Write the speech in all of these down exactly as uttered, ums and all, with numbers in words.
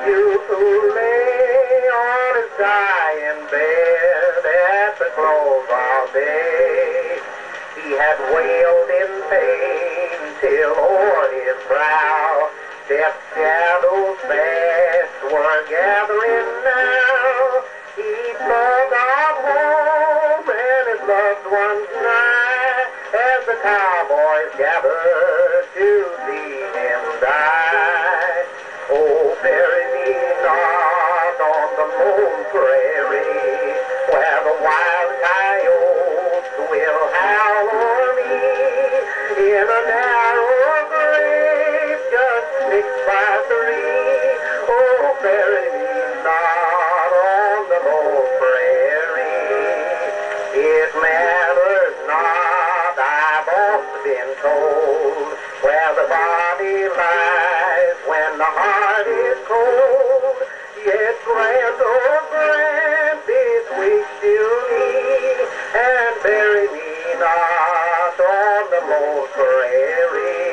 youth who lay on his dying bed at the close of day. He had wailed in pain till o'er his brow death's shadows vast were gathering now. He thought of home and his loved ones nigh as the cowboys gathered to see him die. Oh, bury me not on the lone prairie where the wild coyotes will howl o'er me in a narrow grave just six by three. Oh, bury me not on the lone prairie. It matters not, I've often been told, where the body lies when the heart is cold. Yet grant, oh grant, this wish still me, and bury me not on the lone prairie.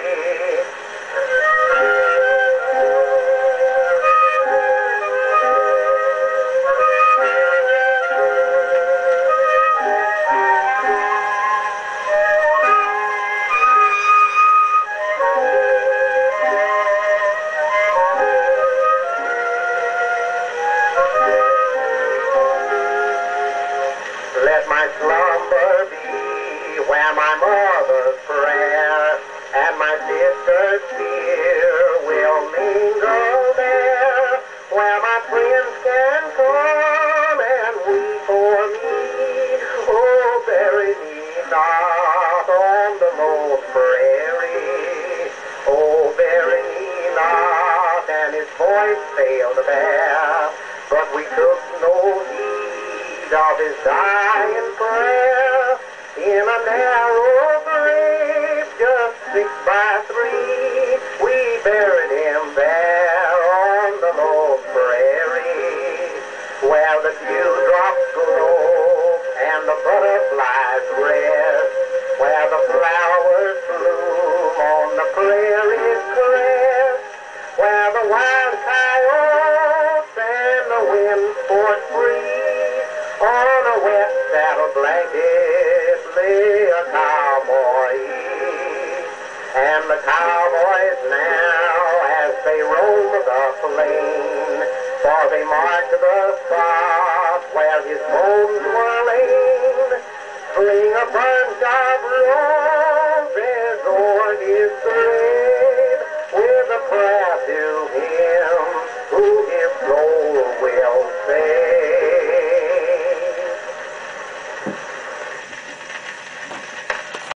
Let my slumber be where my mother's prayer and my sister's fear will mingle there, where my friends can come and weep for me. Oh, bury me not on the lone prairie. Oh, bury me not, and his voice failed to bear, but we took no heed of his dying prayer. In a narrow grave just six by three, we buried him there on the lone prairie, where the dewdrops glow and the butterflies rest, where the flowers bloom on the prairie's crest, where the wild coyotes and the wind sport free. On a wet saddle blanket lay a cowboy, and the cowboys now, as they roam the plain, for they mark the spot